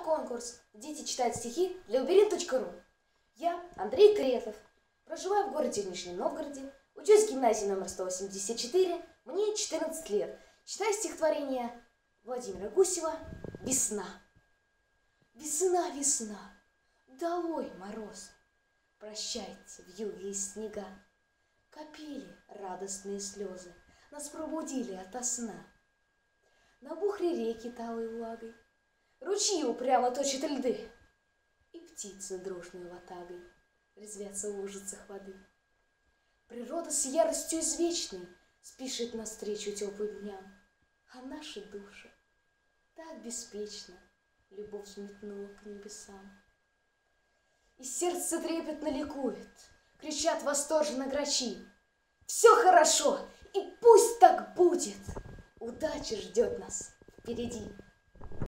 конкурс «Дети читают стихи» для Uberin.ru. Я Андрей Кретов, проживаю в городе Нижнем Новгороде, учусь в гимназии номер 184, мне 14 лет. Читаю стихотворение Владимира Гусева «Весна». Весна, весна, долой мороз, прощайте вьюги и снега. Капели радостные слезы, нас пробудили ото сна. Набухли реки талой влагой, ручьи упрямо точат льды, и птицы дружной ватагой резвятся в лужицах воды. Природа с яростью извечной спешит навстречу теплым дням, а наши души так беспечно любовь взметнула к небесам. И сердце трепетно ликует, кричат восторженно грачи: все хорошо, и пусть так будет, удача ждет нас впереди.